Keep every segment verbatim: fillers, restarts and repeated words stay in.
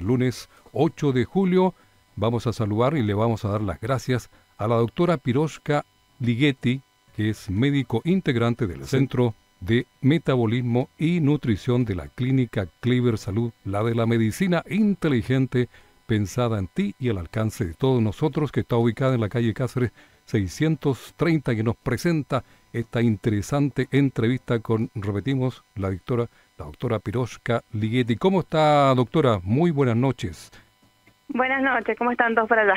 lunes ocho de julio. Vamos a saludar y le vamos a dar las gracias a la doctora Piroshka Ligeti, que es médico integrante del Centro de Metabolismo y Nutrición de la Clínica Clever Salud, la de la medicina inteligente pensada en ti y al alcance de todos nosotros, que está ubicada en la calle Cáceres seiscientos treinta, que nos presenta esta interesante entrevista con, repetimos, la doctora, la doctora Piroshka Ligeti. ¿Cómo está, doctora? Muy buenas noches. Buenas noches, ¿cómo están todos por allá?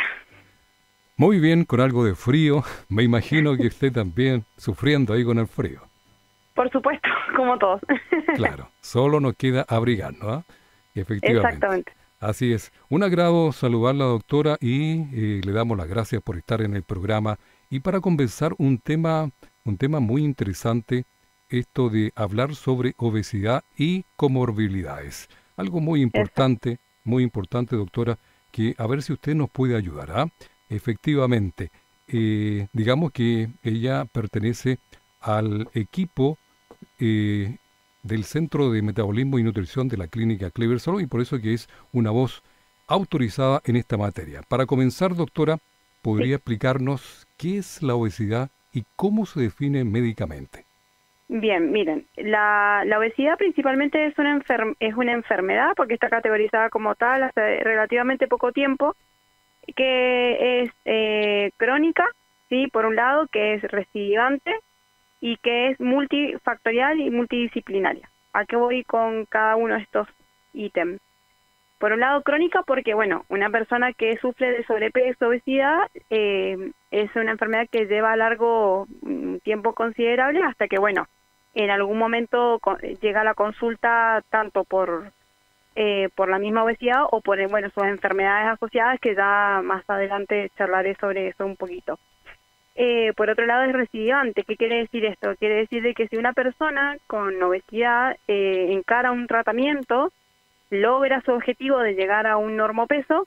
Muy bien, con algo de frío. Me imagino que esté también sufriendo ahí con el frío. Por supuesto, como todos. Claro, solo nos queda abrigarnos, ¿ah? Efectivamente. Exactamente. Así es. Un agrado saludarla, doctora, y eh, le damos las gracias por estar en el programa. Y para conversar un tema, un tema muy interesante, esto de hablar sobre obesidad y comorbilidades. Algo muy importante, Eso. muy importante, doctora, que a ver si usted nos puede ayudar, ¿ah? Efectivamente, eh, digamos que ella pertenece al equipo eh, del Centro de Metabolismo y Nutrición de la Clínica Clever Salud, y por eso que es una voz autorizada en esta materia. Para comenzar, doctora, ¿podría sí. explicarnos qué es la obesidad y cómo se define médicamente? Bien, miren, la, la obesidad principalmente es una, enfer es una enfermedad porque está categorizada como tal hace relativamente poco tiempo, que es eh, crónica, sí, por un lado, que es recidivante y que es multifactorial y multidisciplinaria. ¿A qué voy con cada uno de estos ítems? Por un lado, crónica porque, bueno, una persona que sufre de sobrepeso, obesidad, eh, es una enfermedad que lleva a largo un tiempo considerable hasta que, bueno, en algún momento llega a la consulta tanto por, eh, por la misma obesidad o por, bueno, sus enfermedades asociadas, que ya más adelante charlaré sobre eso un poquito. Eh, por otro lado, es recidivante. ¿Qué quiere decir esto? Quiere decir de que si una persona con obesidad eh, encara un tratamiento, logra su objetivo de llegar a un normopeso,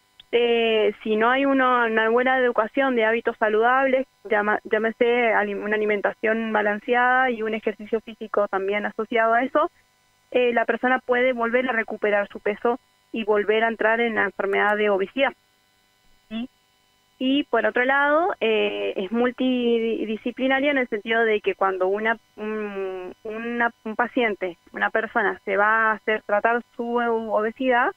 eh, si no hay una, una buena educación de hábitos saludables, llama, llámese una alimentación balanceada y un ejercicio físico también asociado a eso, eh, la persona puede volver a recuperar su peso y volver a entrar en la enfermedad de obesidad. ¿Sí? Y por otro lado, eh, es multidisciplinaria en el sentido de que cuando una, un, una, un paciente, una persona se va a hacer tratar su obesidad,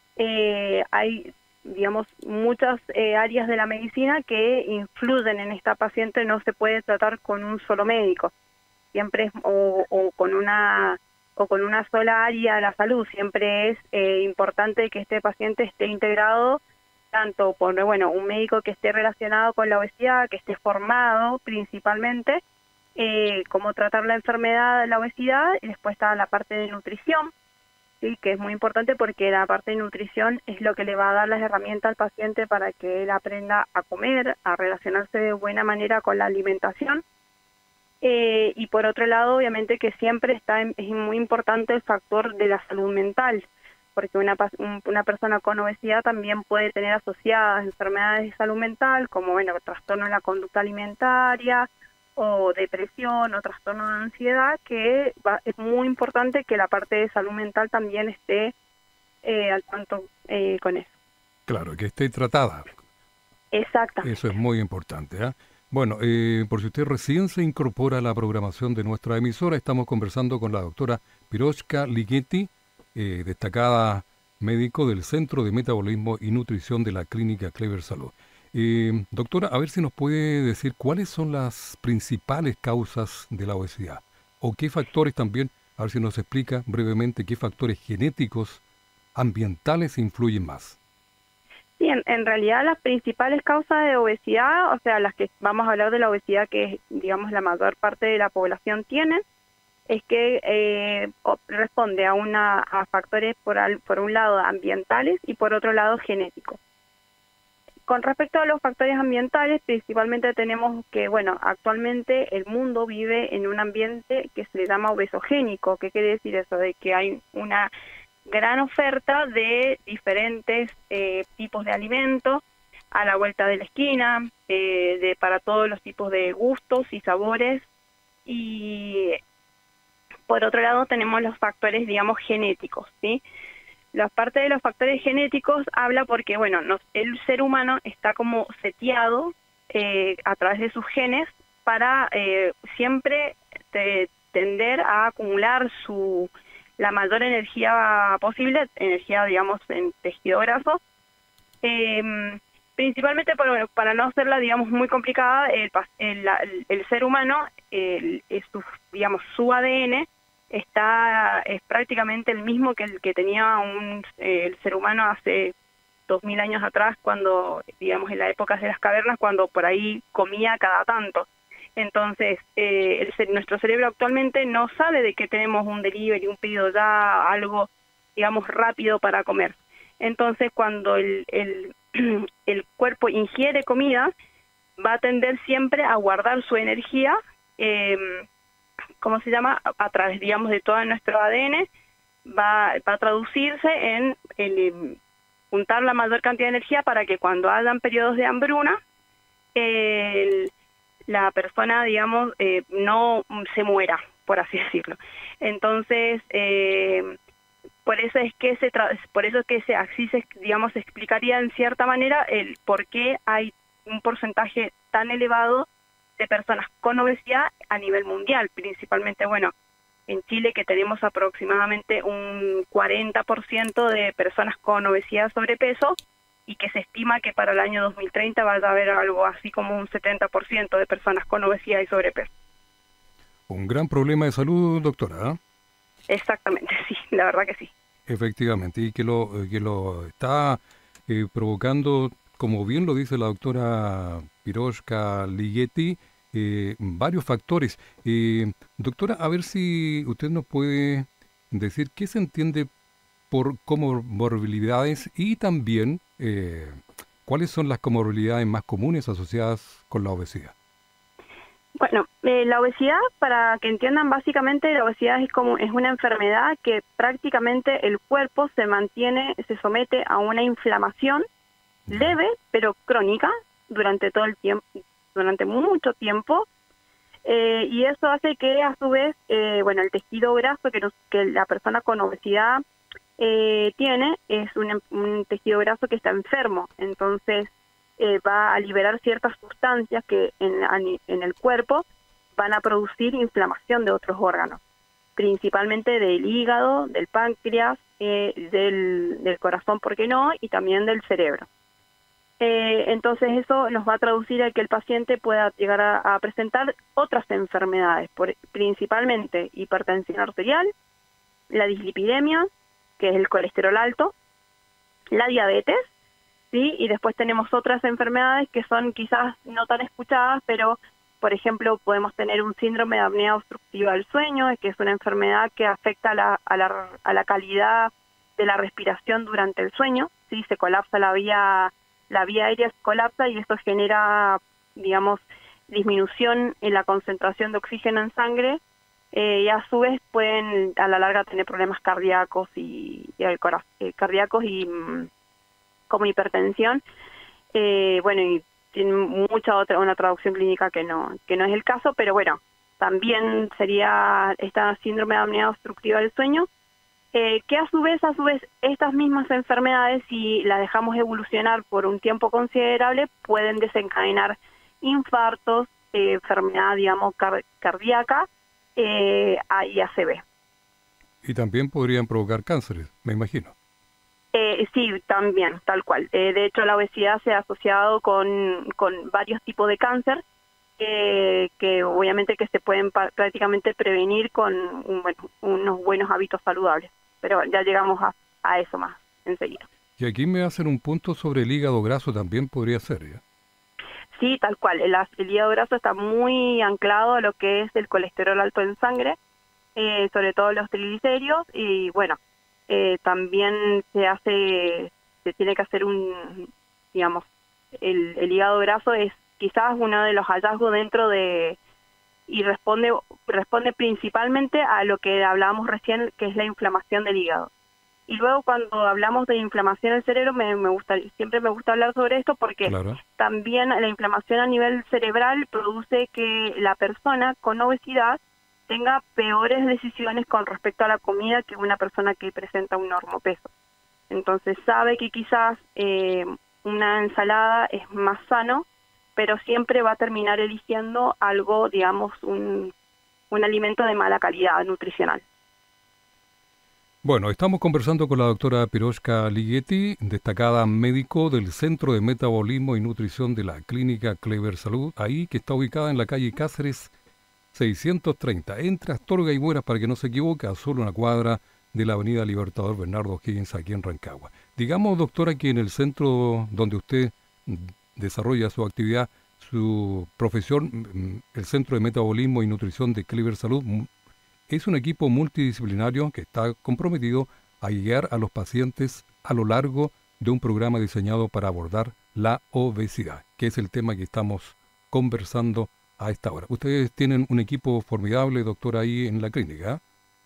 eh, hay, digamos, muchas eh, áreas de la medicina que influyen en esta paciente. No se puede tratar con un solo médico, siempre es, o, o con una o con una sola área de la salud. Siempre es eh, importante que este paciente esté integrado tanto por, bueno, un médico que esté relacionado con la obesidad, que esté formado principalmente, eh, cómo tratar la enfermedad de la obesidad, y después está la parte de nutrición, ¿sí? Que es muy importante porque la parte de nutrición es lo que le va a dar las herramientas al paciente para que él aprenda a comer, a relacionarse de buena manera con la alimentación. Eh, y por otro lado, obviamente que siempre está en, es muy importante el factor de la salud mental, porque una, una persona con obesidad también puede tener asociadas enfermedades de salud mental, como, bueno, trastorno de la conducta alimentaria, o depresión, o trastorno de ansiedad, que va, es muy importante que la parte de salud mental también esté eh, al tanto eh, con eso. Claro, que esté tratada. Exactamente. Eso es muy importante, ¿eh? Bueno, eh, por si usted recién se incorpora a la programación de nuestra emisora, estamos conversando con la doctora Piroshka Ligeti, eh, destacada médico del Centro de Metabolismo y Nutrición de la Clínica Clever Salud. Eh, doctora, a ver si nos puede decir cuáles son las principales causas de la obesidad, o qué factores también, a ver si nos explica brevemente qué factores genéticos, ambientales influyen más. Sí, en, en realidad las principales causas de obesidad, o sea, las que vamos a hablar de la obesidad que, digamos, la mayor parte de la población tiene, es que eh, responde a, una, a factores por, al, por un lado ambientales y por otro lado genéticos. Con respecto a los factores ambientales, principalmente tenemos que, bueno, actualmente el mundo vive en un ambiente que se le llama obesogénico. ¿Qué quiere decir eso? De que hay una gran oferta de diferentes eh, tipos de alimentos a la vuelta de la esquina, eh, de para todos los tipos de gustos y sabores. Y por otro lado tenemos los factores, digamos, genéticos, ¿sí? la parte de los factores genéticos habla porque, bueno, nos, el ser humano está como seteado eh, a través de sus genes para eh, siempre te, tender a acumular su la mayor energía posible, energía, digamos, en tejido graso, eh, principalmente para, bueno, para no hacerla, digamos, muy complicada. El, el, el, el ser humano, el, el, su, digamos, su A D N está es prácticamente el mismo que el que tenía un, eh, el ser humano hace dos mil años atrás, cuando, digamos, en la época de las cavernas, cuando por ahí comía cada tanto. Entonces, eh, el, nuestro cerebro actualmente no sabe de que tenemos un delivery, un pedido ya, algo, digamos, rápido para comer. Entonces, cuando el, el, el cuerpo ingiere comida, va a tender siempre a guardar su energía, eh, ¿cómo se llama? A través, digamos, de todo nuestro A D N, va, va a traducirse en, en juntar la mayor cantidad de energía para que cuando hayan periodos de hambruna, el, la persona, digamos, eh, no se muera, por así decirlo. Entonces, eh, por eso es que se tra por eso es que se así se, digamos, se explicaría en cierta manera el por qué hay un porcentaje tan elevado de personas con obesidad a nivel mundial, principalmente, bueno, en Chile, que tenemos aproximadamente un cuarenta por ciento de personas con obesidad, sobrepeso, y que se estima que para el año dos mil treinta vaya a haber algo así como un setenta por ciento de personas con obesidad y sobrepeso. Un gran problema de salud, doctora, ¿eh? Exactamente, sí, la verdad que sí. Efectivamente, y que lo, que lo está eh, provocando, como bien lo dice la doctora Piroshka Ligeti, eh, varios factores. Eh, doctora, a ver si usted nos puede decir qué se entiende por comorbilidades y también eh, cuáles son las comorbilidades más comunes asociadas con la obesidad. Bueno, eh, la obesidad, para que entiendan, básicamente la obesidad es como es una enfermedad que prácticamente el cuerpo se mantiene, se somete a una inflamación leve pero crónica durante todo el tiempo, durante mucho tiempo, eh, y eso hace que a su vez, eh, bueno, el tejido graso que, nos, que la persona con obesidad eh, tiene es un, un tejido graso que está enfermo, entonces Eh, va a liberar ciertas sustancias que en, en el cuerpo van a producir inflamación de otros órganos, principalmente del hígado, del páncreas, eh, del, del corazón, ¿por qué no?, y también del cerebro. Eh, entonces eso nos va a traducir a que el paciente pueda llegar a, a presentar otras enfermedades, por, principalmente hipertensión arterial, la dislipidemia, que es el colesterol alto, la diabetes, ¿sí? Y después tenemos otras enfermedades que son quizás no tan escuchadas, pero, por ejemplo, podemos tener un síndrome de apnea obstructiva del sueño, que es una enfermedad que afecta a la, a la, a la calidad de la respiración durante el sueño, ¿sí? Se colapsa la vía, la vía aérea se colapsa y esto genera, digamos, disminución en la concentración de oxígeno en sangre, eh, y a su vez pueden a la larga tener problemas cardíacos y, y el corazón, eh, cardíacos y como hipertensión, eh, bueno, y tiene mucha otra, una traducción clínica que no, que no es el caso, pero bueno, también sería esta síndrome de apnea obstructiva del sueño, eh, que a su vez, a su vez, estas mismas enfermedades, si las dejamos evolucionar por un tiempo considerable, pueden desencadenar infartos, eh, enfermedad, digamos, car cardíaca, eh, y A C V. Y también podrían provocar cánceres, me imagino. Eh, sí, también, tal cual. Eh, de hecho, la obesidad se ha asociado con, con varios tipos de cáncer, eh, que obviamente que se pueden prácticamente prevenir con un, bueno, unos buenos hábitos saludables. Pero ya llegamos a, a eso más enseguida. Y aquí me hacen un punto sobre el hígado graso, también podría ser, ¿ya? Sí, tal cual. El, el hígado graso está muy anclado a lo que es el colesterol alto en sangre, eh, sobre todo los triglicéridos, y bueno, Eh, también se hace, se tiene que hacer un, digamos, el, el hígado graso es quizás uno de los hallazgos dentro de, y responde, responde principalmente a lo que hablábamos recién, que es la inflamación del hígado. Y luego cuando hablamos de inflamación del cerebro, me, me gusta, siempre me gusta hablar sobre esto porque Claro. También la inflamación a nivel cerebral produce que la persona con obesidad tenga peores decisiones con respecto a la comida que una persona que presenta un normopeso. Entonces sabe que quizás eh, una ensalada es más sano, pero siempre va a terminar eligiendo algo, digamos, un, un alimento de mala calidad nutricional. Bueno, estamos conversando con la doctora Piroshka Ligeti, destacada médico del Centro de Metabolismo y Nutrición de la Clínica Clever Salud, ahí que está ubicada en la calle Cáceres seiscientos treinta, entre Astorga y Buenas, para que no se equivoque, a solo una cuadra de la avenida Libertador Bernardo Higgins, aquí en Rancagua. Digamos, doctora, que en el centro donde usted desarrolla su actividad, su profesión, el Centro de Metabolismo y Nutrición de Clever Salud, es un equipo multidisciplinario que está comprometido a guiar a los pacientes a lo largo de un programa diseñado para abordar la obesidad, que es el tema que estamos conversando a esta hora. Ustedes tienen un equipo formidable, doctora, ahí en la clínica.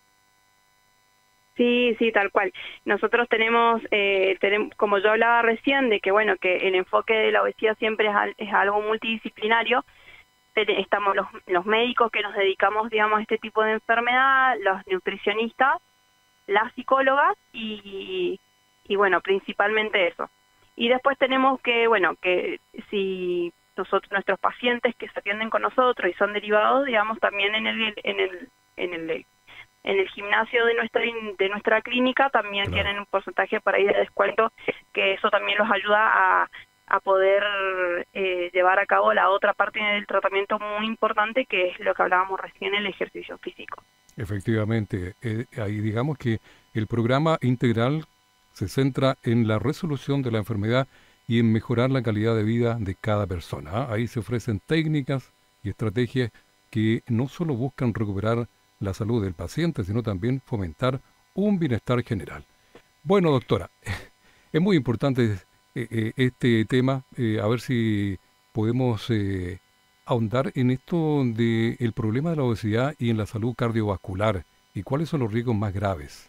Sí, sí, tal cual. Nosotros tenemos, eh, tenemos, como yo hablaba recién, de que bueno, que el enfoque de la obesidad siempre es, al, es algo multidisciplinario. Estamos los, los médicos que nos dedicamos, digamos, a este tipo de enfermedad, los nutricionistas, las psicólogas y, y bueno, principalmente eso. Y después tenemos que, bueno, que si nosotros, nuestros pacientes que se atienden con nosotros y son derivados, digamos, también en el, en el, en el, en el gimnasio de nuestra, de nuestra clínica también claro. Tienen un porcentaje para ir de descuento, que eso también los ayuda a a poder eh, llevar a cabo la otra parte del tratamiento muy importante, que es lo que hablábamos recién, el ejercicio físico. Efectivamente, eh, ahí digamos que el programa integral se centra en la resolución de la enfermedad y en mejorar la calidad de vida de cada persona. ¿eh? Ahí se ofrecen técnicas y estrategias que no solo buscan recuperar la salud del paciente, sino también fomentar un bienestar general. Bueno, doctora, es muy importante Eh, eh, este tema, eh, a ver si podemos eh, ahondar en esto del problema de la obesidad y en la salud cardiovascular, y cuáles son los riesgos más graves.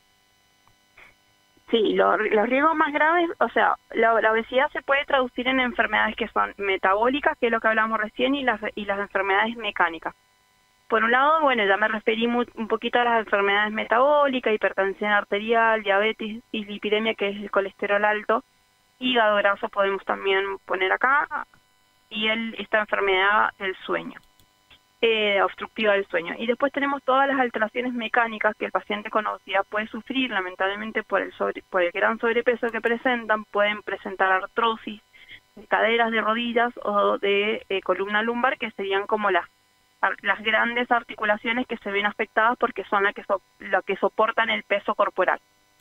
Sí, lo, los riesgos más graves, o sea, la, la obesidad se puede traducir en enfermedades que son metabólicas, que es lo que hablamos recién, y las, y las enfermedades mecánicas. Por un lado, bueno, ya me referí muy, un poquito a las enfermedades metabólicas, hipertensión arterial, diabetes, dislipidemia, que es el colesterol alto, hígado graso podemos también poner acá, y el, esta enfermedad del sueño, eh, obstructiva del sueño. Y después tenemos todas las alteraciones mecánicas que el paciente con obesidad puede sufrir, lamentablemente por el, sobre, por el gran sobrepeso que presentan. Pueden presentar artrosis de caderas, de rodillas o de eh, columna lumbar, que serían como las, las grandes articulaciones que se ven afectadas porque son las que, so, las que soportan el peso corporal.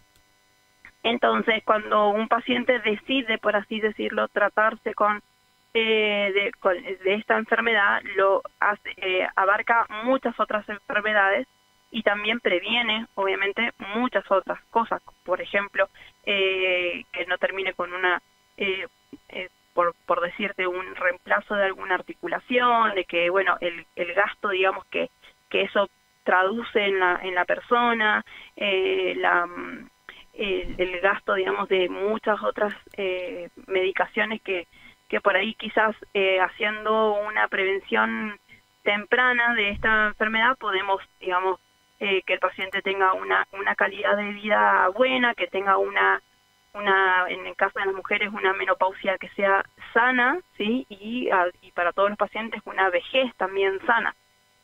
Entonces, cuando un paciente decide, por así decirlo, tratarse con, eh, de, con de esta enfermedad, lo hace, eh, abarca muchas otras enfermedades y también previene, obviamente, muchas otras cosas. Por ejemplo, eh, que no termine con una, eh, eh, por, por decirte, un reemplazo de alguna articulación, de que, bueno, el, el gasto, digamos, que, que eso traduce en la, en la persona, eh, la... El, el gasto, digamos, de muchas otras eh, medicaciones que, que por ahí quizás eh, haciendo una prevención temprana de esta enfermedad podemos, digamos, eh, que el paciente tenga una, una calidad de vida buena, que tenga una, una, en el caso de las mujeres, una menopausia que sea sana, ¿sí? Y, a, y para todos los pacientes una vejez también sana.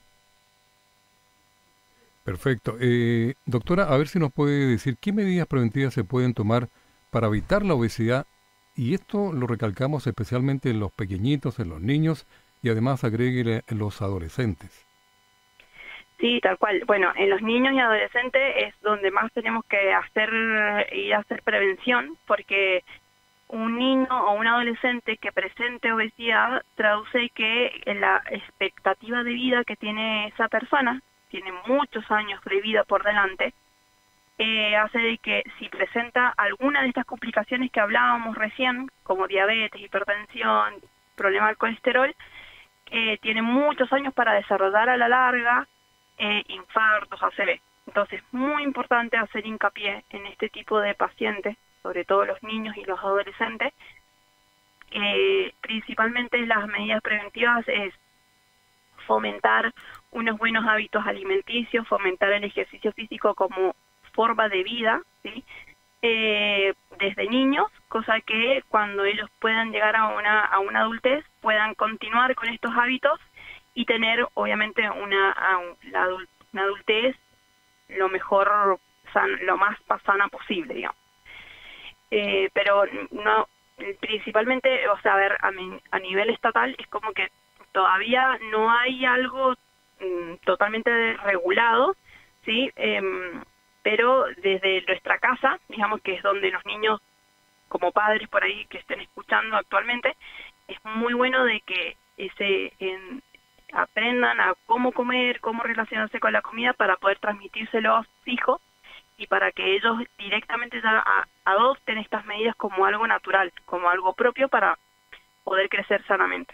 Perfecto. Eh, doctora, a ver si nos puede decir qué medidas preventivas se pueden tomar para evitar la obesidad, y esto lo recalcamos especialmente en los pequeñitos, en los niños, y además agregue en los adolescentes. Sí, tal cual. Bueno, en los niños y adolescentes es donde más tenemos que hacer y hacer prevención, porque un niño o un adolescente que presente obesidad traduce que la expectativa de vida que tiene esa persona, tiene muchos años de vida por delante, eh, hace de que si presenta alguna de estas complicaciones que hablábamos recién, como diabetes, hipertensión, problema del colesterol, eh, tiene muchos años para desarrollar a la larga eh, infartos, A C V. Entonces, muy importante hacer hincapié en este tipo de pacientes, sobre todo los niños y los adolescentes. Eh, principalmente las medidas preventivas es fomentar unos buenos hábitos alimenticios, fomentar el ejercicio físico como forma de vida, ¿sí? eh, desde niños, cosa que cuando ellos puedan llegar a una, a una adultez puedan continuar con estos hábitos y tener obviamente una, a un- la adul- una adultez lo mejor, san- lo más pa- sana posible, digamos. Eh, pero no, principalmente, o sea, a ver, a, mi- a nivel estatal es como que todavía no hay algo mm, totalmente regulado, ¿sí? Em, pero desde nuestra casa, digamos que es donde los niños, como padres por ahí que estén escuchando actualmente, es muy bueno de que ese en- aprendan a cómo comer, cómo relacionarse con la comida para poder transmitírselo a sus hijos y para que ellos directamente ya a- adopten estas medidas como algo natural, como algo propio para poder crecer sanamente.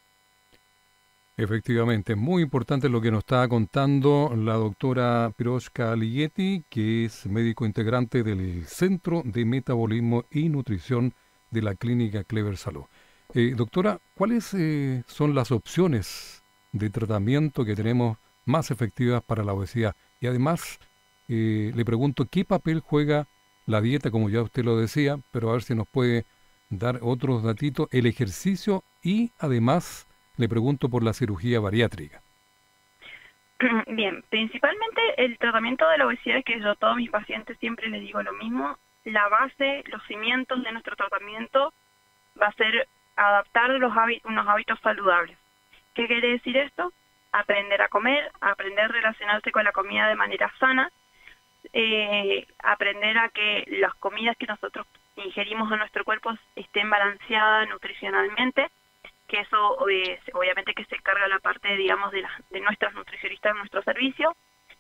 Efectivamente, muy importante lo que nos está contando la doctora Piroshka Ligeti, que es médico integrante del Centro de Metabolismo y Nutrición de la Clínica Clever Salud. Eh, doctora, ¿cuáles eh, son las opciones de tratamiento que tenemos más efectivas para la obesidad? Y además, eh, le pregunto, ¿qué papel juega la dieta, como ya usted lo decía, pero a ver si nos puede dar otros datitos, el ejercicio y además le pregunto por la cirugía bariátrica. Bien, principalmente el tratamiento de la obesidad, que yo a todos mis pacientes siempre les digo lo mismo, la base, los cimientos de nuestro tratamiento va a ser adaptar los hábi- unos hábitos saludables. ¿Qué quiere decir esto? Aprender a comer, aprender a relacionarse con la comida de manera sana, eh, aprender a que las comidas que nosotros ingerimos a nuestro cuerpo estén balanceadas nutricionalmente, que eso eh, obviamente que se encarga la parte, digamos, de, las de nuestras nutricionistas en nuestro servicio,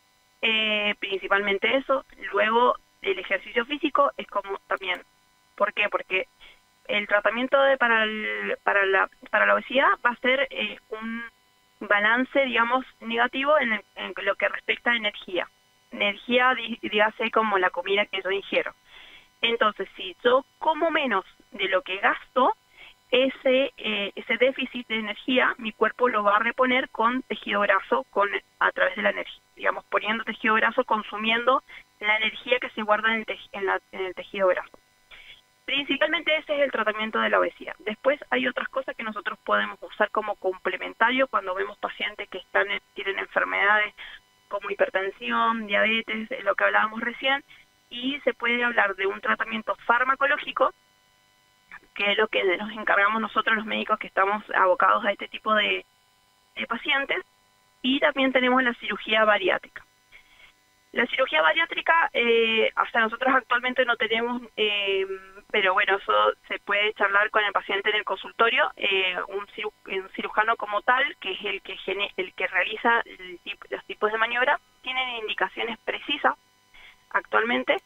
eh, principalmente eso. Luego el ejercicio físico es como también, ¿por qué? Porque el tratamiento de, para, el, para, la, para la obesidad va a ser eh, un balance, digamos, negativo en, el- en lo que respecta a energía. Energía, dí- dígase como la comida que yo ingiero. Entonces, si yo como menos de lo que gasto, ese eh, ese déficit de energía, mi cuerpo lo va a reponer con tejido graso, con a través de la energía, digamos, poniendo tejido graso, consumiendo la energía que se guarda en el, tej- en la- en el tejido graso. Principalmente ese es el tratamiento de la obesidad. Después hay otras cosas que nosotros podemos usar como complementario cuando vemos pacientes que están en- tienen enfermedades como hipertensión, diabetes, eh, lo que hablábamos recién, y se puede hablar de un tratamiento farmacológico, que es lo que nos encargamos nosotros los médicos que estamos abocados a este tipo de, de pacientes, y también tenemos la cirugía bariátrica. La cirugía bariátrica, eh, hasta nosotros actualmente no tenemos, eh, pero bueno, eso se puede charlar con el paciente en el consultorio, eh, un, ciru- un cirujano como tal, que es el que, gene- el que realiza el tip- los tipos de maniobra, tienen indicaciones precisas actualmente,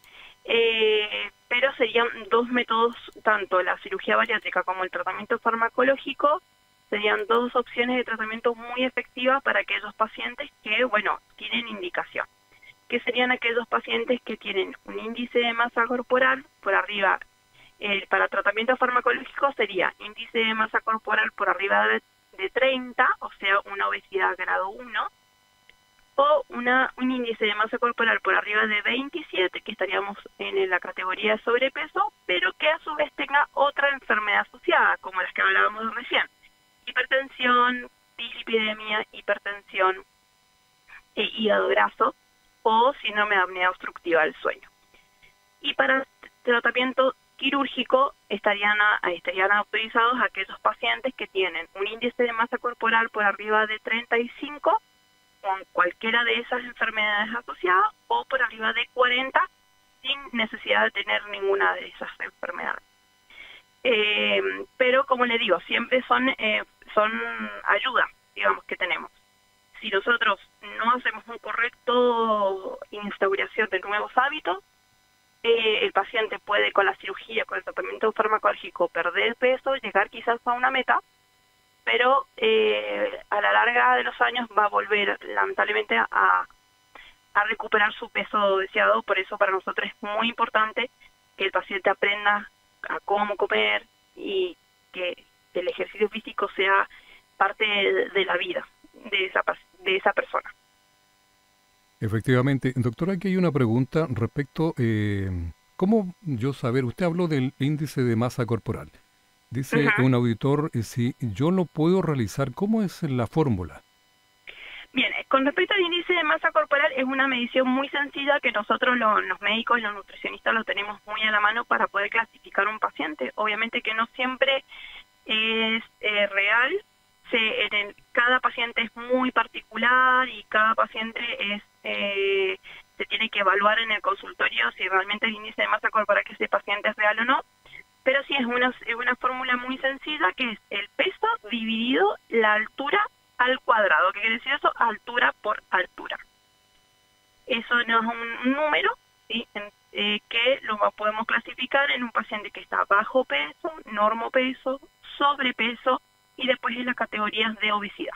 eh, pero serían dos métodos, tanto la cirugía bariátrica como el tratamiento farmacológico, serían dos opciones de tratamiento muy efectivas para aquellos pacientes que, bueno, tienen indicación, que serían aquellos pacientes que tienen un índice de masa corporal por arriba. El, para tratamiento farmacológico sería índice de masa corporal por arriba de, de treinta, o sea, una obesidad grado uno, o una, un índice de masa corporal por arriba de veintisiete, que estaríamos en la categoría de sobrepeso, pero que a su vez tenga otra enfermedad asociada, como las que hablábamos recién: hipertensión, dislipidemia, hipertensión, e hígado graso, o síndrome de apnea obstructiva del sueño. Y para tratamiento quirúrgico estarían, a- estarían autorizados aquellos pacientes que tienen un índice de masa corporal por arriba de treinta y cinco, con cualquiera de esas enfermedades asociadas, o por arriba de cuarenta, sin necesidad de tener ninguna de esas enfermedades. Eh, pero como le digo, siempre son, eh, son ayudas, digamos, que tenemos. Si nosotros no hacemos un correcto instauración de nuevos hábitos, eh, el paciente puede, con la cirugía, con el tratamiento farmacológico, perder peso, llegar quizás a una meta, pero eh, a la larga de los años va a volver lamentablemente a, a recuperar su peso deseado. Por eso para nosotros es muy importante que el paciente aprenda a cómo comer y que el ejercicio físico sea parte de, de la vida de esa, pas- de esa persona. Efectivamente. Doctora, aquí hay una pregunta respecto, eh, ¿cómo yo saber? Usted habló del índice de masa corporal. Dice Ujú. un auditor, eh, si yo lo puedo realizar, ¿cómo es la fórmula? Bien, eh, con respecto al índice de masa corporal, es una medición muy sencilla que nosotros lo- los médicos y los nutricionistas lo tenemos muy a la mano para poder clasificar un paciente. Obviamente que no siempre es eh, real, se, en el- cada paciente es muy particular y cada paciente es eh, se tiene que evaluar en el consultorio si realmente el índice de masa corporal que ese paciente es real o no, pero sí es una, es una fórmula muy sencilla que es el peso dividido la altura al cuadrado. ¿Qué quiere decir eso? Altura por altura. Eso no es un, un número, ¿sí? En- eh, que lo va- podemos clasificar en un paciente que está bajo peso, normopeso, sobrepeso y después en las categorías de obesidad.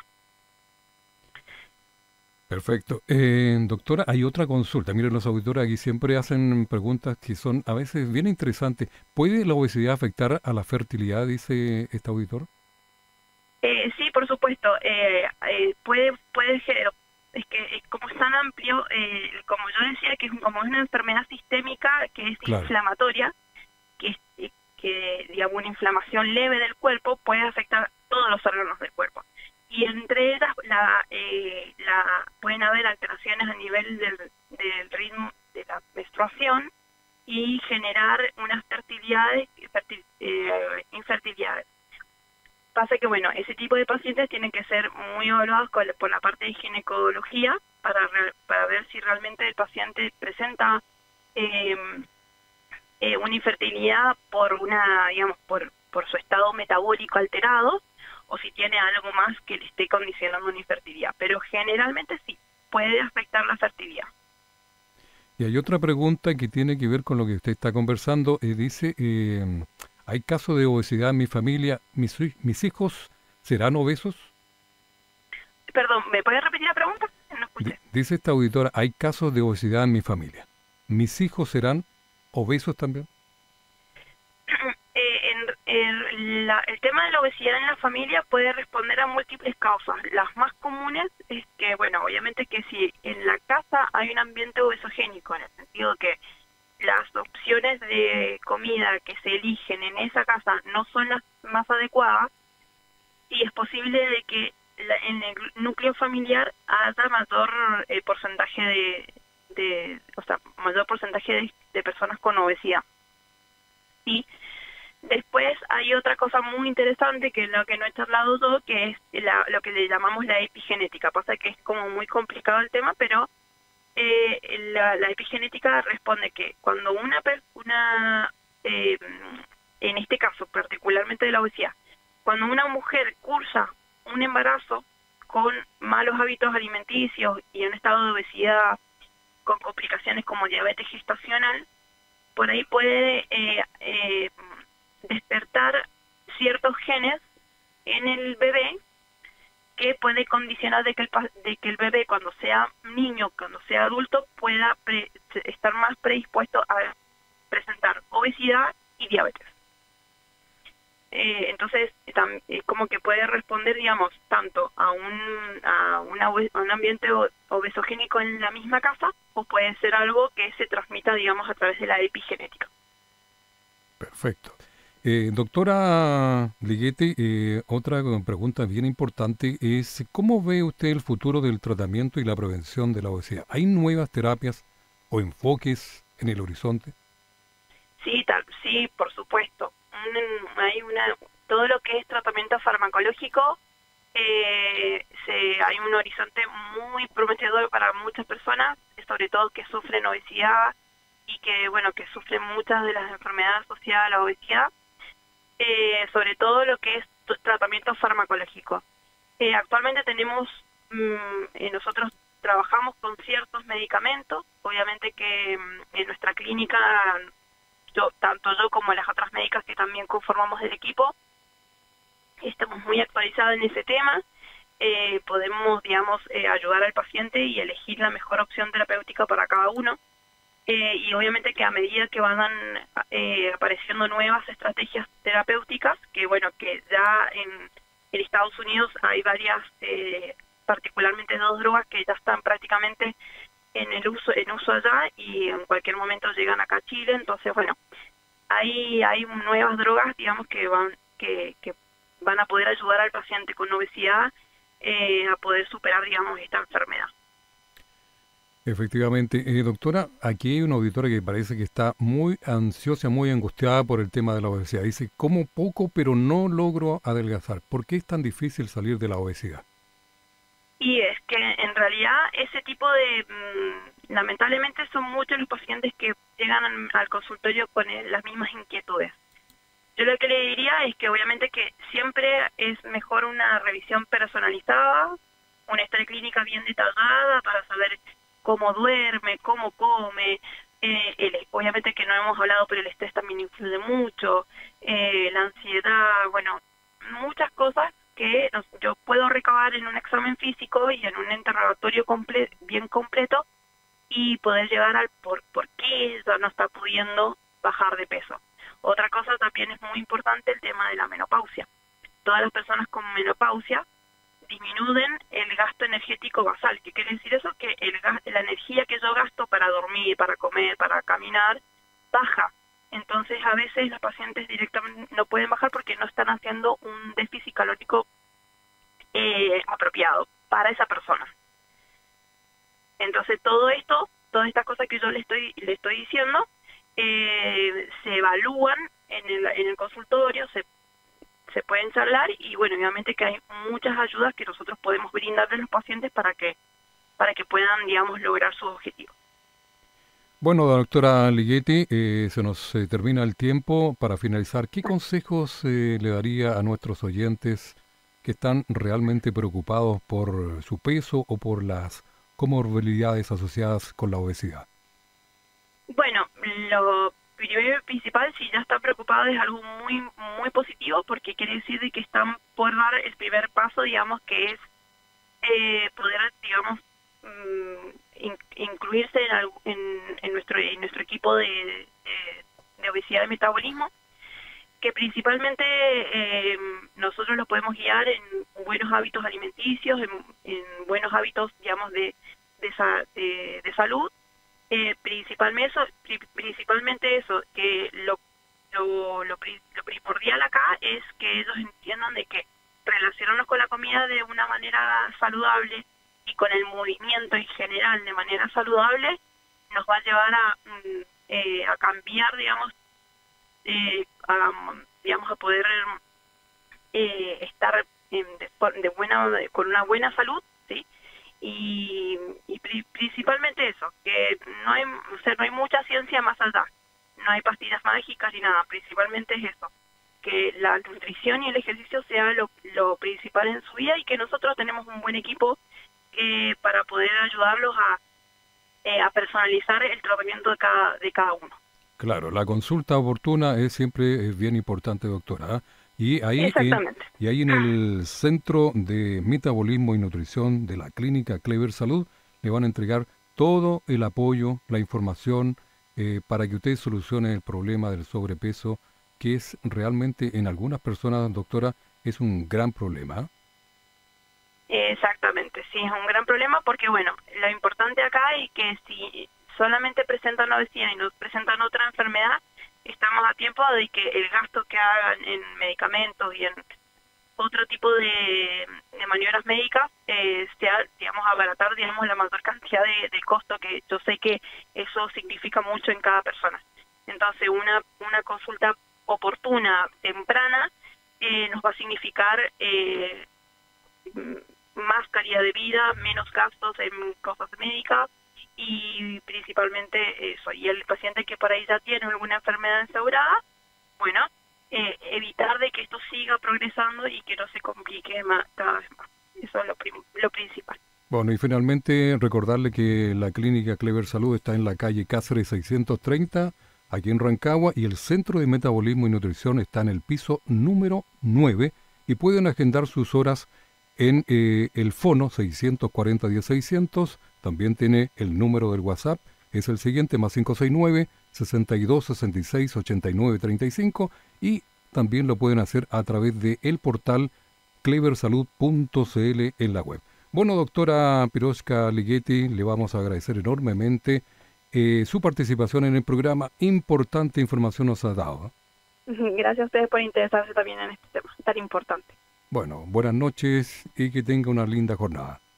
Perfecto. Eh, doctora, hay otra consulta. Miren, los auditores aquí siempre hacen preguntas que son a veces bien interesantes. ¿Puede la obesidad afectar a la fertilidad, dice este auditor? Eh, sí, por supuesto, eh, eh, puede, puede ser, es que eh, como es tan amplio, eh, como yo decía, que es, un- como es una enfermedad sistémica que es Claro. inflamatoria, que, es- eh, que digamos una inflamación leve del cuerpo puede afectar todos los órganos del cuerpo. Y entre ellas la, eh, la, pueden haber alteraciones a nivel del, del ritmo de la menstruación y generar unas fertilidades, fertil- eh, infertilidades. Pasa que, bueno, ese tipo de pacientes tienen que ser muy evaluados con- por la parte de ginecología para, re- para ver si realmente el paciente presenta eh, eh, una infertilidad por una, digamos, por, por su estado metabólico alterado o si tiene algo más que le esté condicionando una infertilidad. Pero generalmente sí, puede afectar la fertilidad. Y hay otra pregunta que tiene que ver con lo que usted está conversando. Eh, dice, eh, ¿hay casos de obesidad en mi familia? ¿Mis, hi- mis hijos serán obesos? Perdón, ¿me puede repetir la pregunta? No Di- escuché. dice esta auditora, ¿hay casos de obesidad en mi familia? ¿Mis hijos serán obesos también? Eh, en- en la- el tema de la obesidad en la familia puede responder a múltiples causas. Las más comunes es que, bueno, obviamente que si en la casa hay un ambiente obesogénico, en el sentido que las opciones de comida que se eligen en esa casa no son las más adecuadas, y es posible de que la- en el núcleo familiar haya mayor eh, porcentaje de, de, o sea, mayor porcentaje de, de personas con obesidad. Y después hay otra cosa muy interesante que es lo que no he charlado yo, que es la- lo que le llamamos la epigenética. Pasa que es como muy complicado el tema, pero eh, la, la epigenética responde que cuando una persona, eh, en este caso particularmente de la obesidad, cuando una mujer cursa un embarazo con malos hábitos alimenticios y en estado de obesidad con complicaciones como diabetes gestacional, por ahí puede eh, eh, despertar ciertos genes en el bebé que puede condicionar de que el, pa- de que el bebé cuando sea niño, cuando sea adulto, pueda pre- estar más predispuesto a presentar obesidad y diabetes. Eh, entonces, tam- eh, como que puede responder, digamos, tanto a un, a una obe- a un ambiente o- obesogénico en la misma casa, o puede ser algo que se transmita, digamos, a través de la epigenética. Perfecto. Eh, doctora Liguete, eh, otra pregunta bien importante es, ¿cómo ve usted el futuro del tratamiento y la prevención de la obesidad? ¿Hay nuevas terapias o enfoques en el horizonte? Sí, tal, sí, por supuesto. Un- hay una, todo lo que es tratamiento farmacológico, eh, se, hay un horizonte muy prometedor para muchas personas, sobre todo que sufren obesidad y que, bueno, que sufren muchas de las enfermedades asociadas a la obesidad, eh, sobre todo lo que es t- tratamiento farmacológico. Eh, actualmente tenemos, mm, eh, nosotros trabajamos con ciertos medicamentos, obviamente que mm, en nuestra clínica, yo, tanto yo como las otras médicas que también conformamos el equipo, estamos muy actualizados en ese tema. Eh, podemos, digamos, eh, ayudar al paciente y elegir la mejor opción terapéutica para cada uno. Eh, y obviamente que a medida que van eh, apareciendo nuevas estrategias terapéuticas, que bueno, que ya en, en Estados Unidos hay varias, eh, particularmente dos drogas que ya están prácticamente en el uso en uso allá y en cualquier momento llegan acá a Chile. Entonces, bueno, hay hay nuevas drogas, digamos, que van que, que van a poder ayudar al paciente con obesidad eh, a poder superar, digamos, esta enfermedad. Efectivamente. Eh, doctora, aquí hay una auditora que parece que está muy ansiosa, muy angustiada por el tema de la obesidad. Dice, como poco, pero no logro adelgazar. ¿Por qué es tan difícil salir de la obesidad? Y es que en realidad ese tipo de, mmm, lamentablemente son muchos los pacientes que llegan al, al consultorio con el, las mismas inquietudes. Yo lo que le diría es que obviamente que siempre es mejor una revisión personalizada, una historia clínica bien detallada para saber cómo duerme, cómo come, eh, el, obviamente que no hemos hablado, pero el estrés también influye mucho, eh, la ansiedad, bueno, muchas cosas que nos, yo puedo recabar en un examen físico y en un interrogatorio comple bien completo y poder llegar al por, por qué ella no está pudiendo bajar de peso. Otra cosa también es muy importante el tema de la menopausia. Todas las personas con menopausia disminuyen el gasto energético basal. ¿Qué quiere decir eso? Que el gas, la energía que yo gasto para dormir, para comer, para caminar, baja. Entonces a veces los pacientes directamente no pueden bajar porque no están haciendo un déficit calórico eh, apropiado para esa persona. Entonces todo esto, todas estas cosas que yo le estoy, le estoy diciendo, eh, se evalúan en el, en el consultorio, se se pueden charlar y bueno, obviamente que hay muchas ayudas que nosotros podemos brindarle a los pacientes para que para que puedan, digamos, lograr sus objetivos. Bueno, doctora Ligeti, eh, se nos eh, termina el tiempo. Para finalizar, ¿qué consejos eh, le daría a nuestros oyentes que están realmente preocupados por su peso o por las comorbilidades asociadas con la obesidad? Bueno, lo primero y principal, si ya están preocupados, es algo muy muy positivo porque quiere decir de que están por dar el primer paso, digamos, que es eh, poder, digamos, in, incluirse en, en, en nuestro en nuestro equipo de, de, de obesidad y metabolismo, que principalmente eh, nosotros los podemos guiar en buenos hábitos alimenticios, en, en buenos hábitos, digamos, de, de, de, de salud. Eh, principalmente eso, pri, principalmente eso, que lo, lo, lo, lo primordial acá es que ellos entiendan de que relacionarnos con la comida de una manera saludable y con el movimiento en general de manera saludable nos va a llevar a, eh, a cambiar, digamos, eh, a, digamos, a poder eh, estar en, de, de buena, de, con una buena salud, ¿sí? Y, y pri principalmente eso, que no hay, o sea, no hay mucha ciencia más allá, no hay pastillas mágicas ni nada, principalmente es eso, que la nutrición y el ejercicio sea lo, lo principal en su vida y que nosotros tenemos un buen equipo eh, para poder ayudarlos a, eh, a personalizar el tratamiento de cada, de cada uno. Claro, la consulta oportuna es siempre es bien importante, doctora, ¿eh? Y ahí, en, y ahí en el Centro de Metabolismo y Nutrición de la Clínica Clever Salud le van a entregar todo el apoyo, la información eh, para que usted solucione el problema del sobrepeso, que es realmente en algunas personas, doctora, es un gran problema. Exactamente, sí, es un gran problema porque, bueno, lo importante acá es que si solamente presentan obesidad y no presentan otra enfermedad, estamos a tiempo de que el gasto que hagan en medicamentos y en otro tipo de, de maniobras médicas eh, sea, digamos, abaratar, digamos, la mayor cantidad de, de costo, que yo sé que eso significa mucho en cada persona. Entonces, una, una consulta oportuna, temprana, eh, nos va a significar eh, más calidad de vida, menos gastos en cosas médicas, y principalmente eso. Y el paciente que por ahí ya tiene alguna enfermedad instaurada, bueno, eh, evitar de que esto siga progresando y que no se complique más, cada vez más. Eso es lo, prim lo principal. Bueno, y finalmente recordarle que la Clínica Clever Salud está en la calle Cáceres seiscientos treinta, aquí en Rancagua, y el Centro de Metabolismo y Nutrición está en el piso número nueve, y pueden agendar sus horas en eh, el fono seiscientos cuarenta, diez seiscientos. También tiene el número del WhatsApp, es el siguiente, más cinco seis nueve, sesenta y dos, sesenta y seis, ochenta y nueve, treinta y cinco, y también lo pueden hacer a través del portal clever salud punto c l en la web. Bueno, doctora Piroshka Ligeti, le vamos a agradecer enormemente eh, su participación en el programa. Importante información nos ha dado. Gracias a ustedes por interesarse también en este tema tan importante. Bueno, buenas noches y que tenga una linda jornada.